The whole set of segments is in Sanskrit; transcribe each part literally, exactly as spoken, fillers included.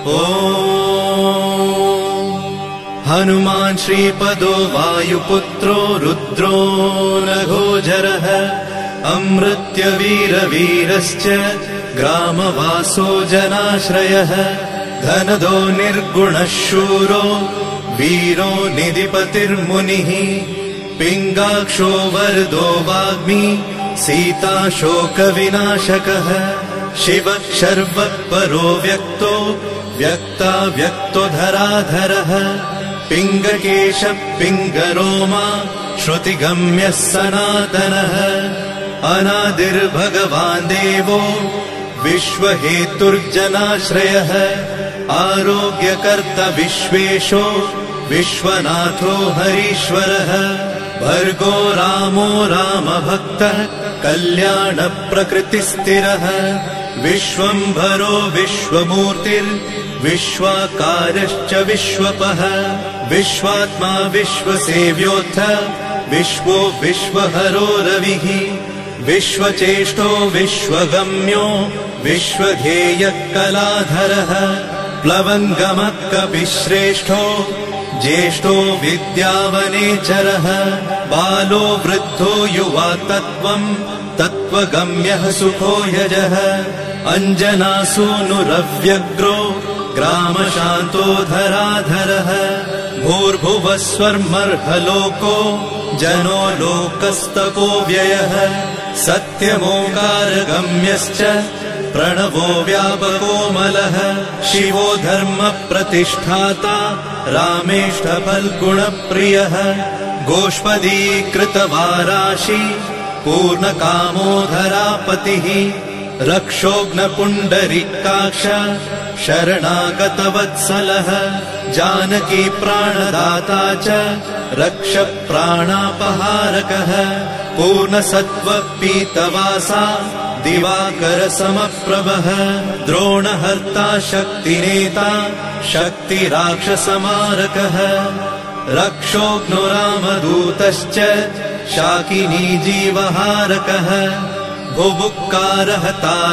हनुमान् श्रीपदो वायुपुत्रो रुद्रो नघोजरः अमृत्यवीरवीरश्च ग्रामवासो जनाश्रयः धनदो निर्गुणः शूरो वीरो निधिपतिर्मुनिः पिङ्गाक्षो वरदो वाग्मी सीता शोकविनाशकः शिवः शर्वः परो व्यक्तो व्यक्ता व्यक्तो धराधरः पिङ्गकेशः पिङ्गरोमा श्रुतिगम्यः सनातनः अनादिर्भगवान् देवो विश्वहेतुर्जनाश्रयः आरोग्यकर्ता विश्वेशो विश्वनाथो हरीश्वरः भर्गो रामो रामभक्तः कल्याणप्रकृतिस्थिरः विश्वम्भरो विश्वमूर्तिर्विश्वाकारश्च विश्वपः विश्वात्मा विश्वसेव्योऽथ विश्वो विश्वहरो रविः विश्वचेष्टो विश्वगम्यो विश्वध्येयः कलाधरः प्लवङ्गमः कपिश्रेष्ठो ज्येष्ठो विद्यावनेचरः बालो वृद्धो युवा तत्त्वम् तत्त्वगम्यः सुखो यजः अञ्जनासूनुरव्यग्रो ग्रामशान्तो धराधरः भूर्भुवः स्वर्मर्हलोको जनो लोकस्तपो व्ययः सत्यमोङ्कारगम्यश्च प्रणवो व्यापकोमलः शिवो धर्मप्रतिष्ठाता रामेष्ठफल्गुणप्रियः गोष्पदीकृतवाराशि पूर्णकामोधरापतिः रक्षोघ्नपुण्डरीकाक्ष शरणागतवत्सलः जानकी प्राणदाता च रक्षप्राणापहारकः पूर्णसत्त्वपीतवासा दिवाकरसमप्रभः द्रोणहर्ता शक्तिनेता शक्तिराक्षसमारकः रक्षोघ्नो रामदूतश्च शाकिनी जीवहारकः भुभुक्कारः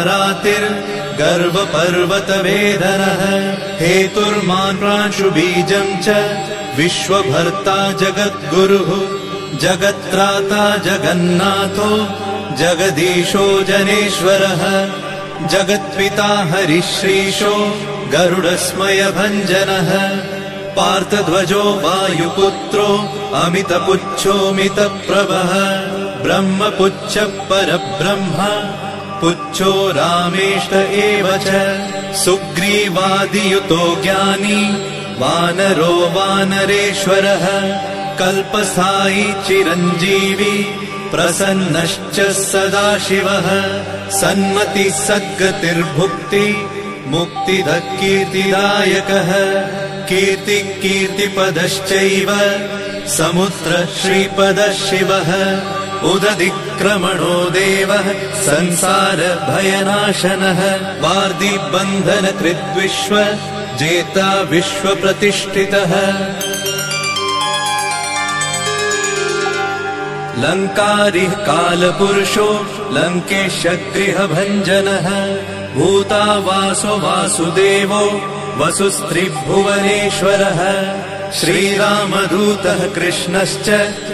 तारातिर्गर्वपर्वतवेदनः हेतुर्मान् प्रांशुबीजम् च विश्वभर्ता जगद्गुरुः जगत्राता जगन्नाथो जगदीशो जनेश्वरः जगत्पिता हरिश्रीशो गरुडस्मयभञ्जनः पार्थध्वजो वायुपुत्रो अमितपुच्छोऽमितप्रभः ब्रह्मपुच्छ परब्रह्म पुच्छो रामेष्ट एव च सुग्रीवादियुतो ज्ञानी वानरो वानरेश्वरः कल्पस्थायी चिरञ्जीवी प्रसन्नश्च सदाशिवः सन्मतिः सद्गतिर्भुक्ति मुक्तिदः कीर्तिदायकः कीर्तिः कीर्तिपदश्चैव समुद्रः श्रीपदः शिवः उदधिक्रमणो देवः संसारभयनाशनः वार्धिबन्धनकृद्विश्व जेता विश्वप्रतिष्ठितः लङ्कारिः कालपुरुषो लङ्केशगृहभञ्जनः भूतावासो वासुदेवो वसुस्त्रिभुवनेश्वरः श्रीरामदूतः कृष्णश्च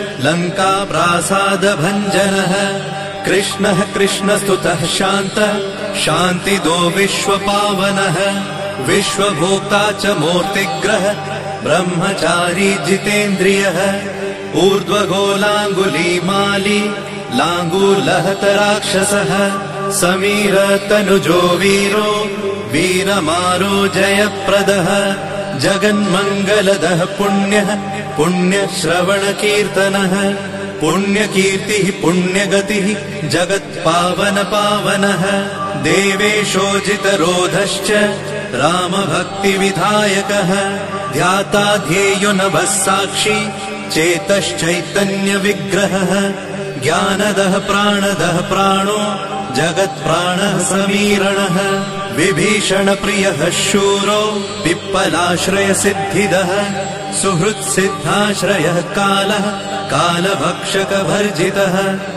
लङ्काप्रासादभञ्जनः कृष्णः कृष्णस्तुतः शान्तः शान्तिदो विश्वपावनः विश्वभोक्ता च मूर्तिग्रह ब्रह्मचारी जितेन्द्रियः ऊर्ध्वगोलाङ्गुलीमाली लाङ्गूलहतराक्षसः समीरतनुजो वीरो वीरमारो जयप्रदः जगन्मङ्गलदः पुण्यः पुण्यश्रवणकीर्तनः पुण्यकीर्तिः पुण्यगतिः जगत्पावनपावनः देवेशोजितरोधश्च रामभक्तिविधायकः ध्याता ध्येयो नभः साक्षी चेतश्चैतन्यविग्रहः ज्ञानदः प्राणदः प्राणो जगत्प्राणः समीरणः विभीषणप्रियः शूरो पिप्पलाश्रयसिद्धिदः सुहृत्सिद्धाश्रयः कालः कालभक्षकभर्जितः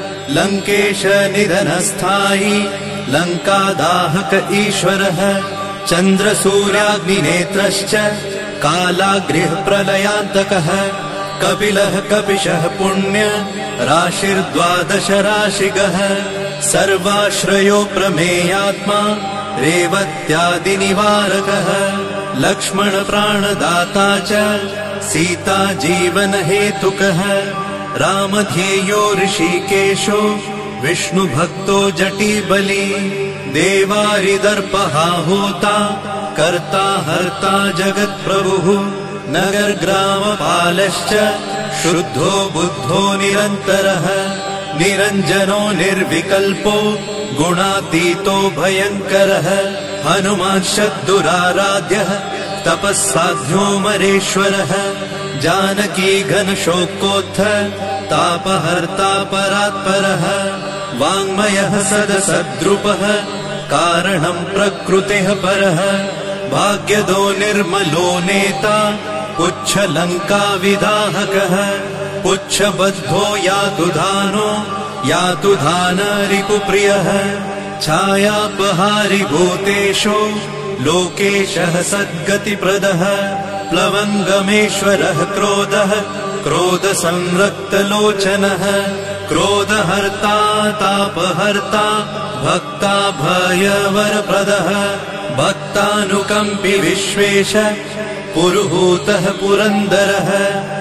लङ्केशनिधनस्थायी लङ्कादाहक ईश्वरः चन्द्रसूर्याग्निनेत्रश्च कालाग्निः प्रलयान्तकः कपिलः कपिशः पुण्य राशिर्द्वादश राशिगः सर्वाश्रयो प्रमेयात्मा रेवत्यादिनिवारकः लक्ष्मण प्राणदाता च सीता जीवनहेतुकः रामध्येयो ऋषिकेशो विष्णुभक्तो जटीबली देवारिदर्पहा होता कर्ता हर्ता जगत्प्रभुः नगरग्रामपालश्च शुद्धो बुद्धो निरन्तरः निरञ्जनो निर्विकल्पो गुणातीतो भयङ्करः हनुमान्शद्दुराराध्यः तपस्साध्यो मरेश्वरः जानकी घनशोकोत्थ तापहर्ता परात्परः वाङ्मयः सदसद्रुपः कारणम् प्रकृतेः परः भाग्यदो निर्मलो नेता पुच्छलङ्का विदाहकः पुच्छबद्धो यातु धानो यातु धान रिपुप्रियः छायापहारि भूतेषु लोकेशः सद्गतिप्रदः प्लवङ्गमेश्वरः क्रोधः क्रोधसंरक्तलोचनः क्रोधहर्ता तापहर्ता भक्ता भयवरप्रदः भक्तानुकम्पि विश्वेश पुरुहूतः पुरन्दरः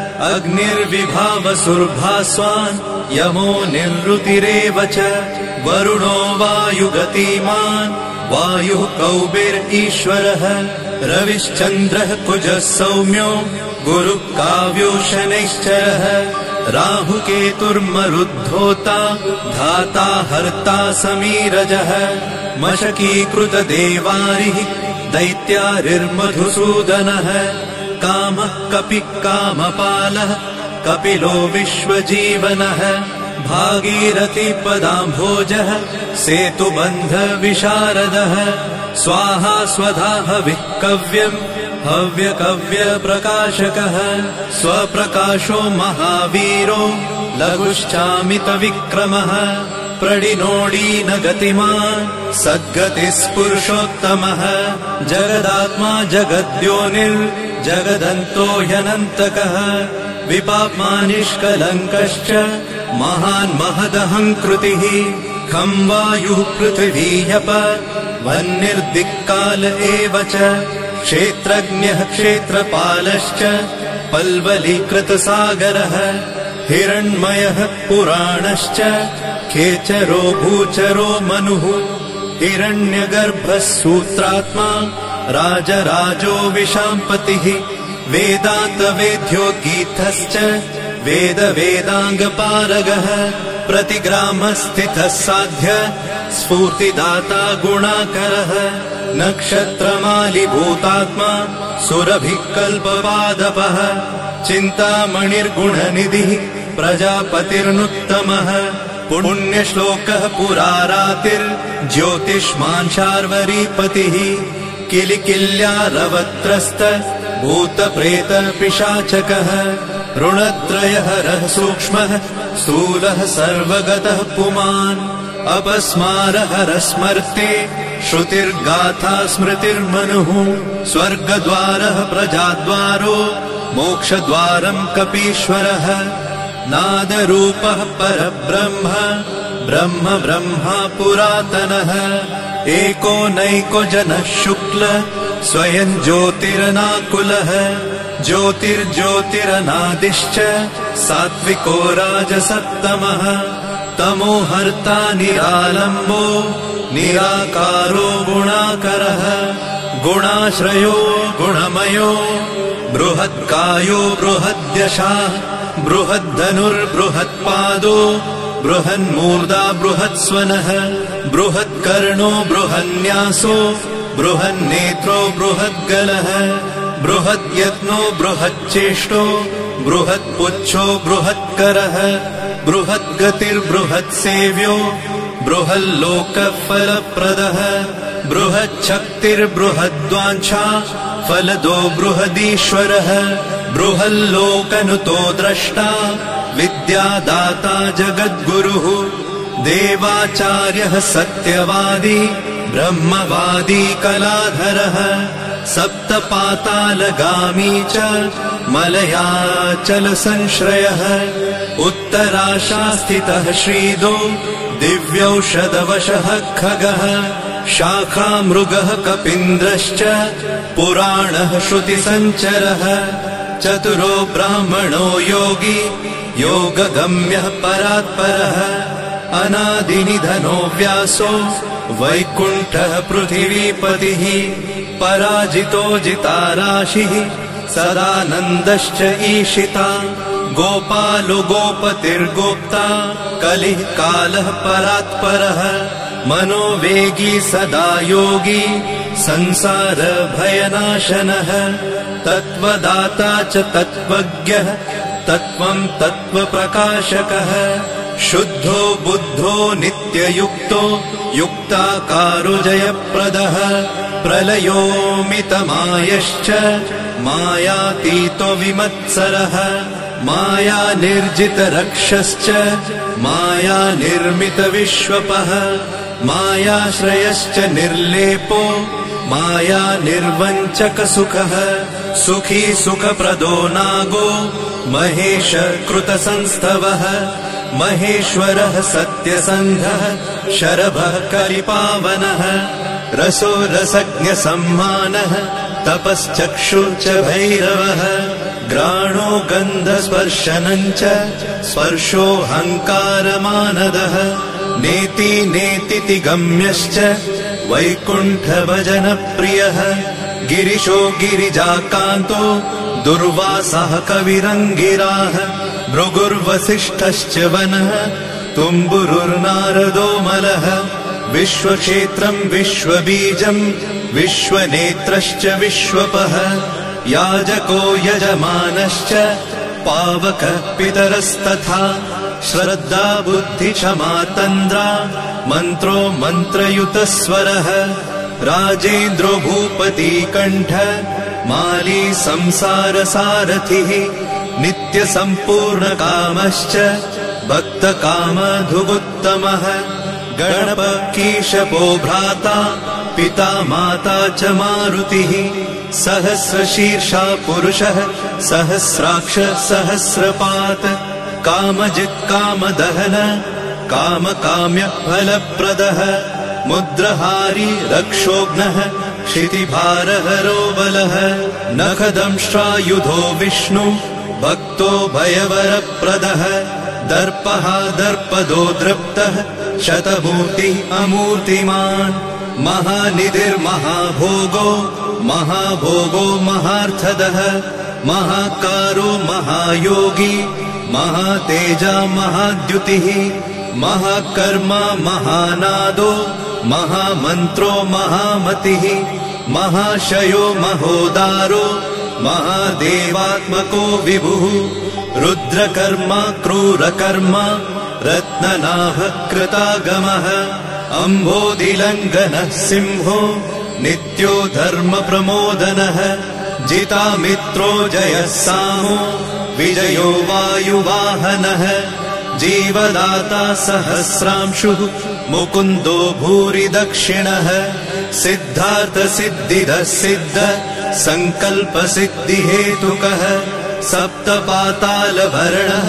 अग्निर्विभावसुर्भास्वान् यमो निरृतिरेव च वरुणो वायुगतिमान् वायुः कौबिर्ईश्वरः रविश्चन्द्रः कुजः सौम्यो गुरुः काव्यो शनैश्चरः राहुकेतुर्मरुद्धोता धाता हर्ता समीरजः मशकीकृतदेवारिः दैत्यारिर्मधुसूदनः कामः कपिः कामपालः कपिलो विश्वजीवनः भागीरथीपदाम्भोजः सेतुबन्धविशारदः स्वाहा स्वधा हविः कव्यम् हव्यकव्यप्रकाशकः स्वप्रकाशो महावीरो लघुश्चामितविक्रमः प्रडिनोडीन गतिमान् सद्गतिस्पुरुषोत्तमः जगदात्मा जगद्योनिर्जगदन्तो ह्यनन्तकः विपाप्मा निष्कलङ्कश्च महान् महदहङ्कृतिः खं वायुः पृथिवीयप वह्निर्दिक्काल एव च क्षेत्रज्ञः क्षेत्रपालश्च पल्वलीकृतसागरः हिरण्मयः पुराणश्च खेचरो भूचरो मनुः हिरण्यगर्भः सूत्रात्मा राजराजो विशाम्पतिः वेदान्तवेद्योद्गीतश्च वेदवेदाङ्गपारगः प्रतिग्रामस्थितः साध्य स्फूर्तिदाता गुणाकरः नक्षत्रमालिभूतात्मा सुरभिः कल्पपादपः चिन्तामणिर्गुणनिधिः प्रजापतिर्नुत्तमः पुण्यश्लोकः पुरारातिर्ज्योतिष्मान् शार्वरीपतिः किलिकिल्यारवत्रस्त भूतप्रेतपिशाचकः ऋणत्रयहरः सूक्ष्मः स्थूलः सर्वगतः पुमान् अपस्मारहरः स्मर्ते श्रुतिर्गाथा स्मृतिर्मनुः स्वर्गद्वारः प्रजाद्वारो मोक्षद्वारम् कपीश्वरः नादरूपः परब्रह्म ब्रह्म ब्रह्मा पुरातनः एको नैको जनः शुक्ल स्वयं ज्योतिरनाकुलः ज्योतिर्ज्योतिरनादिश्च सात्विको राजसत्तमः तमोहर्ता निरालम्बो निराकारो गुणाकरः गुणाश्रयो गुणमयो बृहत्कायो बृहद्यशाः बृहद्धनुर्बृहत्पादो बृहन्मूर्धा बृहत्स्वनः बृहत्कर्णो बृहन्यासो बृहन्नेत्रो बृहद्गलः बृहद्यत्नो बृहच्चेष्टो बृहत्पुच्छो बृहत्करः बृहद्गतिर्बृहत्सेव्यो बृहल्लोकफलप्रदः बृहच्छक्तिर्बृहद्वाञ्छा फलदो बृहदीश्वरः बृहल्लोकनुतो द्रष्टा विद्यादाता जगद्गुरुः देवाचार्यः सत्यवादी ब्रह्मवादी कलाधरः सप्तपातालगामी च मलयाचल संश्रयः उत्तराशास्थितः श्रीदो दिव्यौषधवशः खगः शाखामृगः कपीन्द्रश्च पुराणः श्रुतिसञ्चरः चतुरो ब्राह्मणो योगी योगगम्यः परात्परः अनादिनिधनो व्यासो वैकुण्ठः पृथिवीपतिः पराजितो जिताराशिः सदानन्दश्च ईशिता गोपालो गोपतिर्गोप्ता कलिः कालः परात्परः मनोवेगी सदा योगी संसार भयनाशनः तत्त्वदाता च तत्त्वज्ञः तत्त्वं तत्त्वप्रकाशकः शुद्धो बुद्धो नित्ययुक्तो युक्ताकारो जयप्रदः प्रलयोमितमायश्च मायातीतो विमत्सरः माया निर्जितरक्षश्च माया निर्मितविश्वपः मायाश्रयश्च निर्लेपो माया निर्वञ्चकसुखः सुखी सुखप्रदो नागो महेश कृतसंस्थवः महेश्वरः सत्यसन्धः शरभः कलिपावनः रसो रसज्ञसम्मानः तपश्चक्षु च भैरवः घ्राणो गन्धस्पर्शनं च स्पर्शोऽहङ्कारमानदः नेति नेतिति गम्यश्च वैकुण्ठभजनप्रियः गिरिशो गिरिजाकान्तो दुर्वासः कविरङ्गिराः भृगुर्वसिष्ठश्च वनः तुम्बुरुर्नारदो मलः विश्वक्षेत्रं विश्वबीजं विश्वनेत्रश्च विश्वपः याजको यजमानश्च पावकः पितरस्तथा श्रद्धा बुद्धि क्षमा तन्द्रा मन्त्रो मन्त्रयुतस्वरः राजेन्द्रो भूपति कण्ठ माली संसारसारथिः नित्यसम्पूर्णकामश्च भक्तकामधुगुत्तमः गणपकीशपो भ्राता पिता माता च मारुतिः सहस्रशीर्षा पुरुषः सहस्राक्ष सहस्रपात् कामजित् कामदहन कामकाम्य फलप्रदः मुद्रहारी रक्षोघ्नः क्षितिभारहरो बलः नखदंष्ट्रायुधो विष्णु भक्तो भयवरप्रदः दर्पः दर्पदो दृप्तः शतमूर्तिः अमूर्तिमान् महानिधिर्महाभोगो महाभोगो महार्थदः महाकारो महायोगी महातेजा महाद्युतिः महाकर्मा महानादो महामन्त्रो महामतिः महाशयो महोदारो महादेवात्मको विभुः रुद्रकर्मा क्रूरकर्मा रत्ननाभः कृतागमः अम्भोधिलङ्घनः सिंहो नित्यो धर्मप्रमोदनः जितामित्रो जयः सामो विजयो वायुवाहनः जीवदाता सहस्रांशुः मुकुन्दो भूरि दक्षिणः सिद्धार्थसिद्धिदः सिद्ध सङ्कल्पसिद्धिहेतुकः सप्तपातालभरणः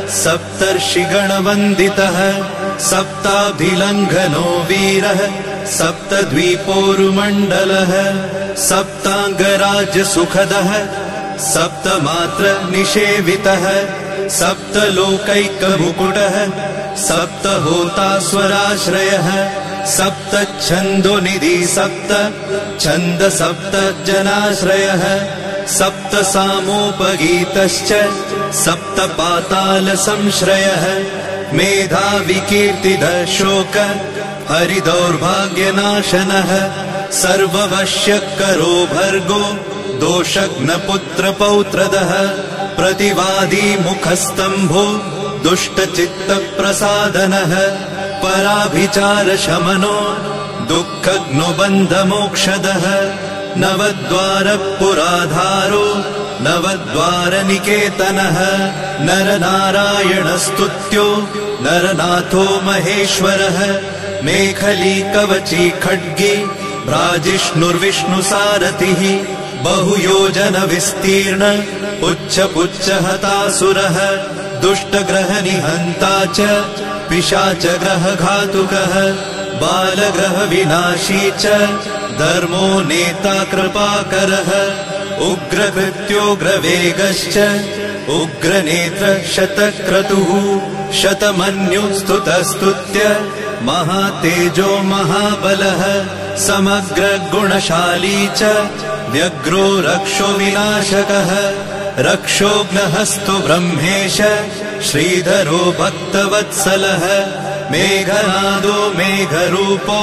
सप्तर्षिगणवन्दितः सप्ताभिलङ्घनो वीरः सप्तद्वीपोरुमण्डलः सप्ताङ्गराजसुखदः सप्तमात्र निषेवितः सप्तलोकैकमुकुटः सप्तहोतास्वराश्रयः सप्तच्छन्दोनिधि सप्त छन्द सप्त जनाश्रयः सप्त सामोपगीतश्च सप्तपाताल संश्रयः मेधाविकीर्तिदः शोक हरिदौर्भाग्यनाशनः सर्ववश्यकरो भर्गो दोषघ्नपुत्रपौत्रदः प्रतिवादी मुखस्तम्भो दुष्टचित्तप्रसादनः पराभिचारशमनो दुःखघ्नुबन्धमोक्षदः नवद्वारपुराधारो नवद्वारनिकेतनः नरनारायणस्तुत्यो नरनाथो महेश्वरः मेखली कवची खड्गी भ्राजिष्णुर्विष्णुसारथिः बहुयोजन विस्तीर्ण पुच्छ पुच्छ हतासुरः दुष्टग्रह निहन्ता च पिशाच ग्रह घातुकः बालग्रह विनाशी च धर्मो नेता कृपाकरः उग्रकृत्योग्रवेगश्च उग्रनेत्र शतक्रतुः शतमन्युस्तुतस्तुत्य महातेजो महाबलः समग्र गुणशाली च व्यग्रो रक्षो विनाशकः रक्षोघ्नहस्तु ब्रह्मेश श्रीधरो भक्तवत्सलः मेघनादो मेघरूपो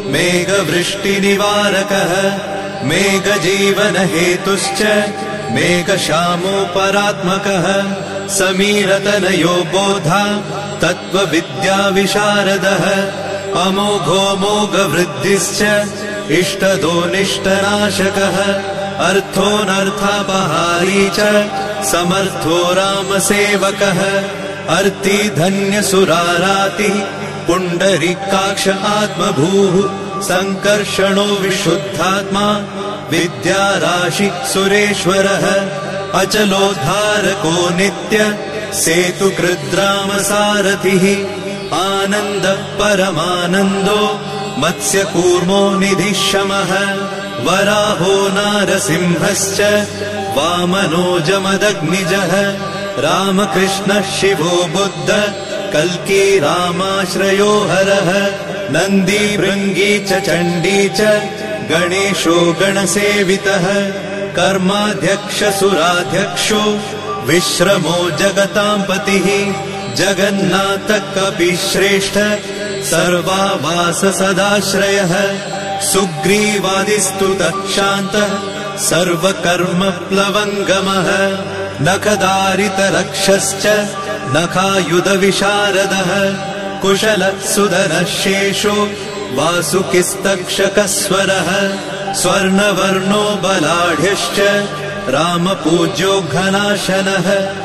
मेघवृष्टिनिवारकः मेघजीवनहेतुश्च मेघश्यामो परात्मकः समीरतनयो बोधा तत्त्वविद्याविशारदः अमोघो मोघवृद्धिश्च इष्टदो निष्टनाशकः अर्थोऽनर्थापहारी च समर्थो रामसेवकः अर्ति धन्यसुरारातिः पुण्डरीकाक्ष आत्मभूः संकर्षणो विशुद्धात्मा विद्याराशि सुरेश्वरः अचलोद्धारको नित्य सेतुकृद्रामसारथिः आनन्द परमानन्दो मत्स्यकूर्मो निधिशमः वराहो नारसिंहश्च वामनो जमदग्निजः रामकृष्ण शिवो बुद्ध कल्की रामाश्रयो हरः नन्दी भृङ्गी च चण्डी च गणेशो गणसेवितः कर्माध्यक्ष सुराध्यक्षो विश्रमो जगतां पतिः जगन्नाथ कपिश्रेष्ठ सर्वावास सदाश्रयः सुग्रीवादिस्तुतः शान्तः सर्वकर्म प्लवङ्गमः नखदारितरक्षश्च नखायुधविशारदः कुशलः सुधनः शेषो वासुकिस्तक्षकस्वरः स्वर्णवर्णो बलाढ्यश्च रामपूज्यो घनाशनः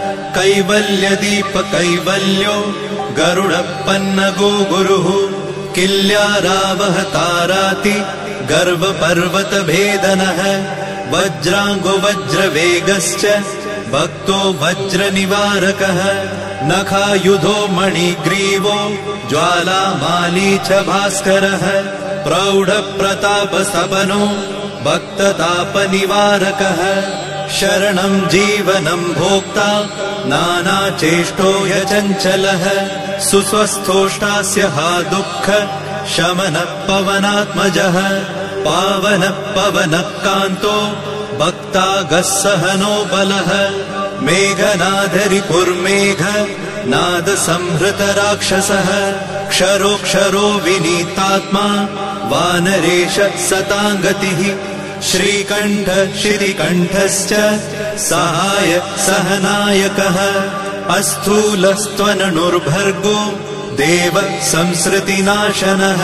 कैवल्यदीपकैवल्यो गरुडपन्नगो गुरुः किल्यारावहताराति गर्वपर्वतभेदनः वज्राङ्गो वज्रवेगश्च भक्तो वज्रनिवारकः नखायुधो मणिग्रीवो ज्वालामाली च भास्करः प्रौढप्रतापसपनो भक्ततापनिवारकः शरणं जीवनं भोक्ता नानाचेष्टो ह्यचञ्चलः सुस्वस्थोष्टास्य हा दुःख शमनः पवनात्मजः पावनः पवनः कान्तो भक्तागः सहनो बलः मेघनादरिपुर्मेघ नादसंहृतराक्षसः क्षरोक्षरो विनीतात्मा वानरेश सताङ्गतिः श्रीकण्ठ शितिकण्ठश्च सहाय सहनायकः अस्थूलस्त्वननुर्भर्गो देव संसृतिनाशनः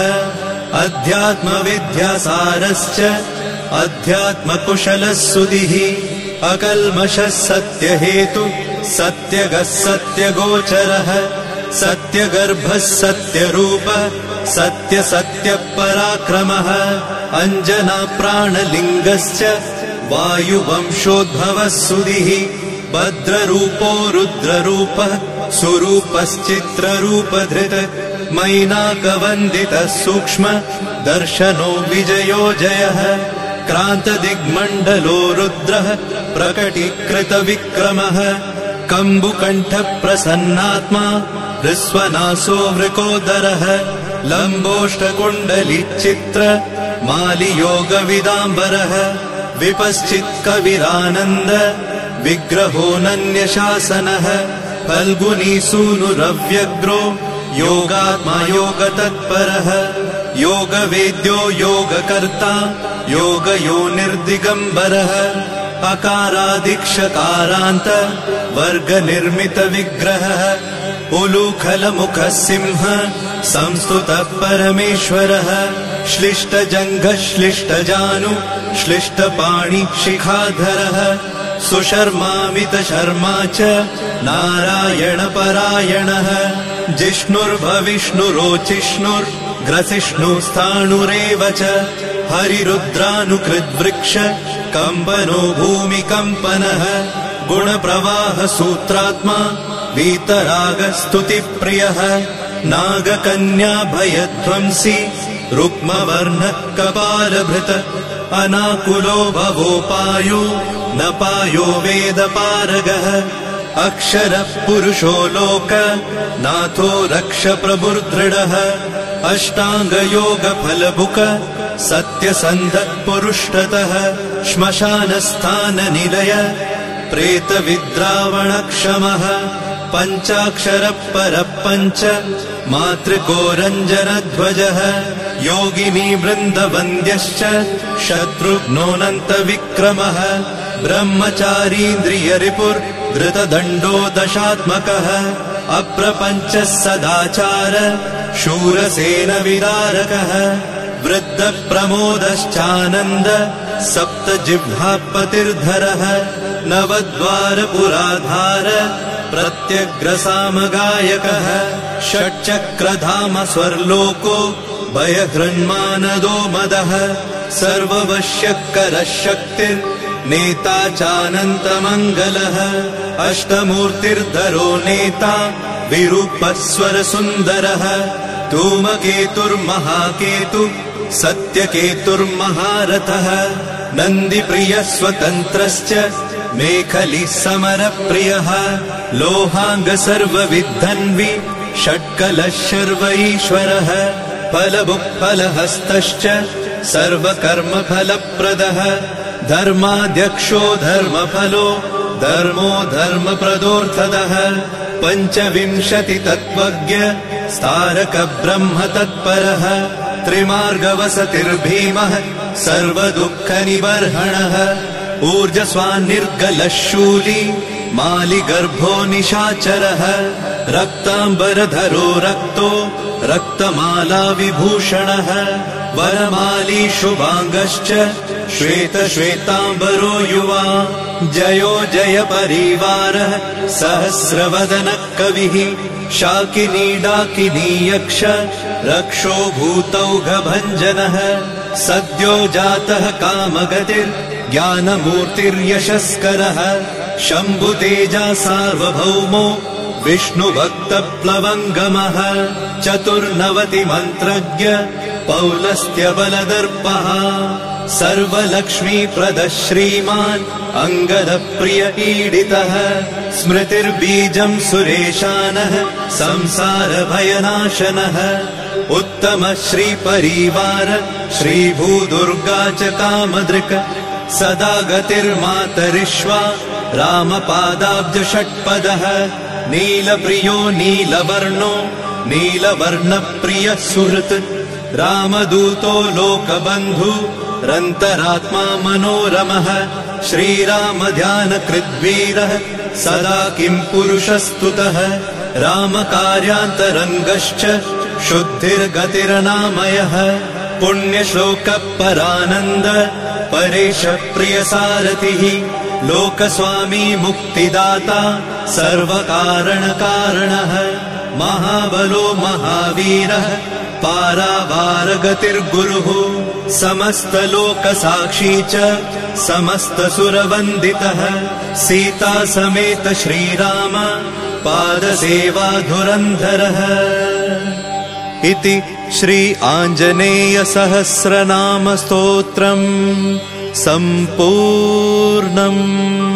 अध्यात्मविद्यासारश्च अध्यात्मकुशलः सुधिः अकल्मषः सत्यहेतु सत्यगः सत्यगोचरः सत्यगर्भः सत्यरूपः सत्यसत्यपराक्रमः अञ्जनाप्राणलिङ्गश्च वायुवंशोद्भवः सुधिः भद्ररूपो रुद्ररूपः सुरूपश्चित्ररूपधृत मैनाकवन्दितः सूक्ष्म दर्शनो विजयो जयः क्रान्तदिग्मण्डलो रुद्रः प्रकटीकृतविक्रमः कम्बुकण्ठप्रसन्नात्मा हृस्वनासो वृकोदरः लम्बोष्ठकुण्डलिचित्र मालियोगविदाम्बरः विपश्चित्कविरानन्द विग्रहोऽनन्यशासनः फल्गुनीसूनुरव्यग्रो योगात्मा योगतत्परः योगवेद्यो योगकर्ता योगयोनिर्दिगम्बरः अकारादिक्षकारान्त वर्गनिर्मितविग्रहः उलूखलमुखः सिंह संस्तुतः परमेश्वरः श्लिष्टजङ्घः श्लिष्टजानु श्लिष्टपाणि शिखाधरः सुशर्मामितशर्मा च नारायणपरायणः जिष्णुर्भविष्णुरोचिष्णुर् ग्रसिष्णुस्थाणुरेव च हरिरुद्रानुकृद्वृक्ष कम्पनो भूमिकम्पनः गुणप्रवाह सूत्रात्मा वीतरागस्तुतिप्रियः नागकन्या भयध्वंसी रुक्मवर्णः कपालभृत अनाकुलो भवोपायो न पायो वेदपारगः अक्षरः पुरुषो लोक नाथो रक्ष प्रभुर्दृढः अष्टाङ्गयोगफलभुक सत्यसन्धः पुरुष्टतः श्मशानस्थाननिलय प्रेतविद्रावणक्षमः पञ्चाक्षरः परः पञ्च मातृको रञ्जनध्वजः योगिनी वृन्दवन्द्यश्च शत्रुघ्नोऽनन्तविक्रमः ब्रह्मचारीन्द्रियरिपुर्धृतदण्डो दशात्मकः अप्रपञ्चः सदाचार शूरसेनविदारकः वृद्धप्रमोदश्चानन्द सप्तजिह्वापतिर्धरः नवद्वारपुराधार प्रत्यग्रसामगायकः षट्चक्रधाम स्वर्लोको भयहृन्मानदो मदः सर्ववश्यकरः शक्तिर्नेता चानन्तमङ्गलः अष्टमूर्तिर्धरो नेता विरूपस्वरसुन्दरः धूमकेतुर्महाकेतु सत्यकेतुर्महारथः नन्दिप्रियः स्वतन्त्रश्च मेखली समरप्रियः लोहाङ्ग सर्वविद्धन्वि षट्कलः शर्व ईश्वरः फलभुक्फलहस्तश्च सर्वकर्मफलप्रदः धर्माध्यक्षो धर्मफलो धर्मो धर्मप्रदोऽर्थदः पञ्चविंशतितत्त्वज्ञ स्तारक ब्रह्म तत्परः त्रिमार्गवसतिर्भीमः सर्वदुःखनिबर्हणः ऊर्जस्वान्निर्गलः शूली मालिगर्भो निशाचरः रक्ताम्बरधरो रक्तो रक्तमाला विभूषणः वरमाली शुभाङ्गश्च श्वेतश्वेताम्बरो युवा जयो जय परिवारः सहस्रवदनः कविः शाकिनी डाकिनी यक्ष रक्षो भूतौघभञ्जनः सद्यो जातः कामगतिर्ज्ञानमूर्तिर्यशस्करः शम्भुतेजा सार्वभौमो विष्णुभक्तप्लवङ्गमः चतुर्नवति मन्त्रज्ञ पौलस्त्यबलदर्पः सर्वलक्ष्मीप्रदः श्रीमान् अङ्गदप्रिय ईडितः स्मृतिर्बीजम् सुरेशानः संसारभयनाशनः उत्तमः श्रीपरिवार श्रीभूदुर्गा च कामदृक् सदा गतिर्मातरिष्वा रामपादाब्जषट्पदः नीलप्रियो नीलवर्णो नीलवर्णप्रियः सुहृत् रामदूतो लोकबन्धु रन्तरात्मा मनोरमः श्रीरामध्यानकृद्वीरः सदा किं पुरुषस्तुतः रामकार्यान्तरङ्गश्च शुद्धिर्गतिरनामयः पुण्यश्लोकपरानन्द परेश प्रियसारथिः लोकस्वामी मुक्तिदाता सर्वकारणकारणः महाबलो महावीरः पारावारगतिर्गुरुः समस्तलोकसाक्षी च समस्तसुरवन्दितः सीता समेत श्रीराम पादसेवाधुरन्धरः इति श्री आञ्जनेय सहस्रनाम स्तोत्रम् सम्पूर्णम्।